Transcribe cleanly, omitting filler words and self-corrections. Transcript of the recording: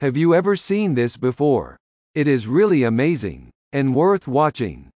Have you ever seen this before? It is really amazing and worth watching.